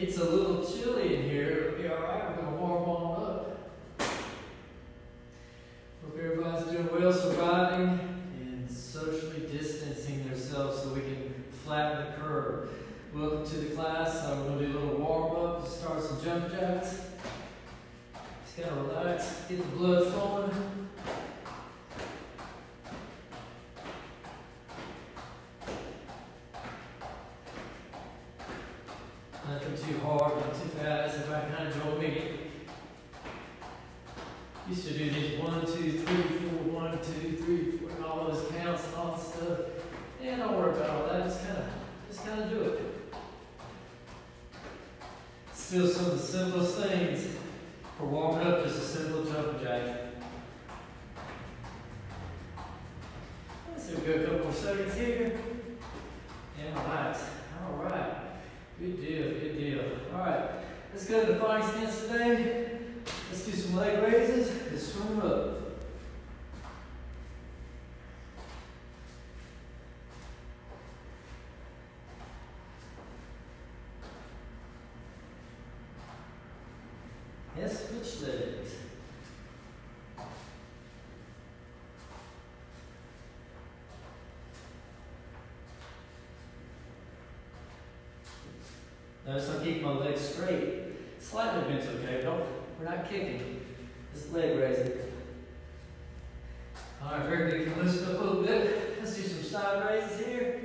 It's a little chilly in here. It'll be alright. We're going to warm on up. Hope everybody's doing well, surviving and socially distancing themselves so we can flatten the curve. Welcome to the class. We're going to do a little warm up to start some jump jacks. Just kind of relax, get the blood flowing. Nothing too hard, not too fast. Everybody kind of join me. Used to do these 1, 2, 3, 4, 1, 2, 3, 4, and all those counts and all that stuff. Yeah, don't worry about all that. Just kind of do it. Still some of the simplest things for warming up, just a simple jumping jack. Let's see, we'll go a couple more seconds here. And relax. All right. Good deal, good deal. All right, let's go to the flying stance today. Let's do some leg raises and swim up. Yes, switch legs. Notice I'm keeping my legs straight. Slightly bent's okay, we're not kicking. Just leg raising. Alright, very good. You can loosen up a little bit. Let's do some side raises here.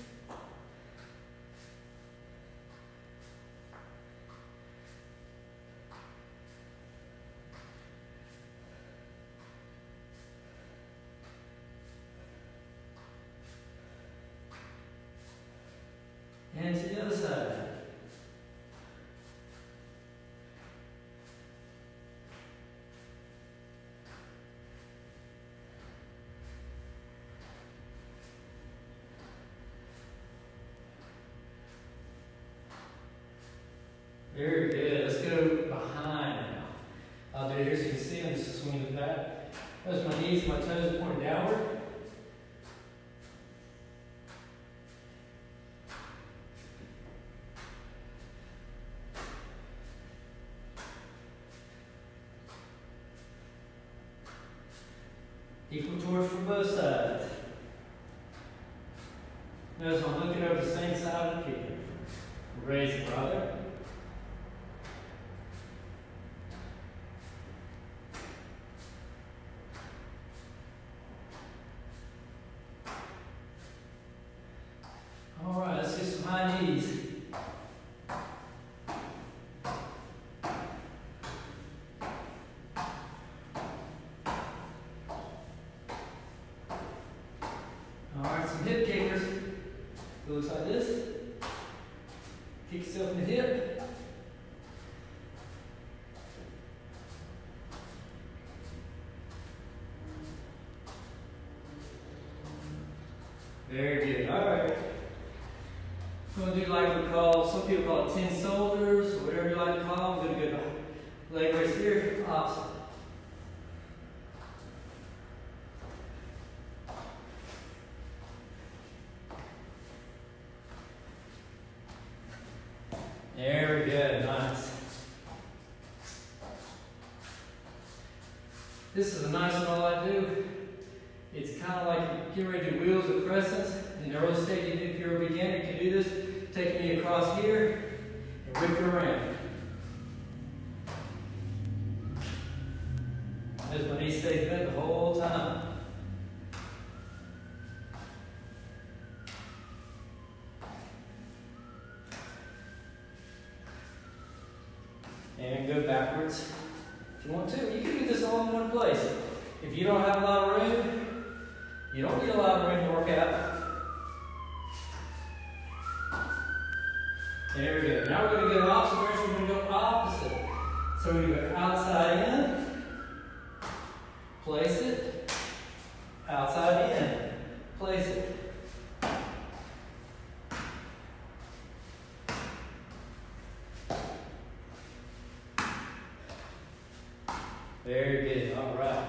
And to the other side. Very good. Let's go behind now. I'll do it here so you can see. I'm just swinging it back. Notice my knees and my toes are pointing downward. Equal torque for both sides. Notice I'm looking over the same side and kicking. Raising, brother. All right, let's do some high knees. Hip kickers. It looks like this. Kick yourself in the hip. Very good. All right. We're going to do like we call, some people call it 10 shoulders, or whatever you like to call them. Good, leg raise here, opposite. There we go, nice. This is a nice one all I do. It's kind of like getting ready to do wheels or crescents. In the early stage, if you're a beginner, you can do this. Take me across here and whip it around. Notice my knee stays bent the whole time. And go backwards. If you want to, you can do this all in one place. If you don't have a lot of room, you don't need a lot of room to work out. There we go. Now we're going to go opposite direction. We're going to go opposite. So we're going to go outside in, place it, outside in, place it. Very good. All right.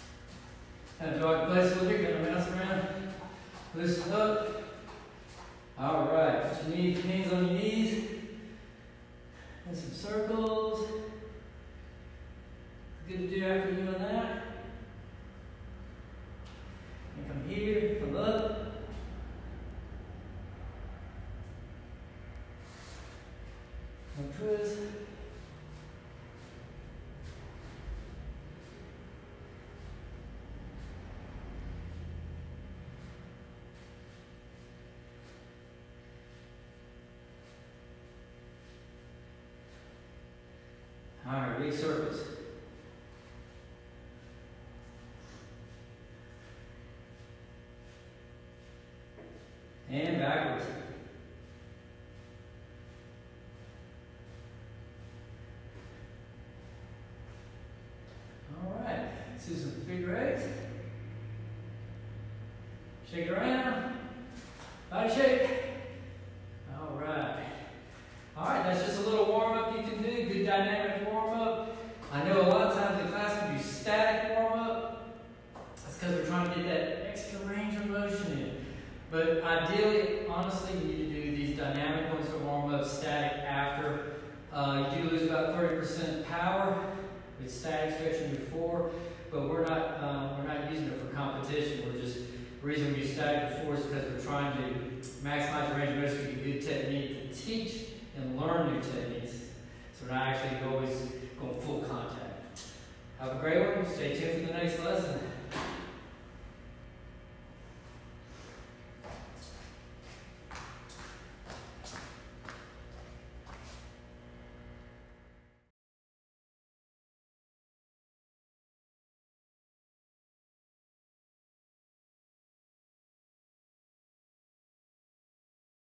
Kind of jog in place a little bit. Going to bounce around. Loosen up. All right, put your hands on your knees. And some circles. Good to do after doing that. And come here, come up. And twist. All right, big circles. And backwards. All right, let's do some figure eights. Shake it around. Body shake. All right. All right, that's just a little warm-up you can do. Good dynamic warm-up. I know a lot of times in class we do static warm-up. That's because we're trying to get that extra range of motion in. But ideally, honestly, you need to do these dynamic ones to warm up, static after. You do lose about 30% power with static stretching before, but we're not using it for competition. The reason we use static before is because we're trying to maximize the range of motion, get good technique to teach and learn new techniques. So we're not actually always going full contact. Have a great one. Stay tuned for the next lesson.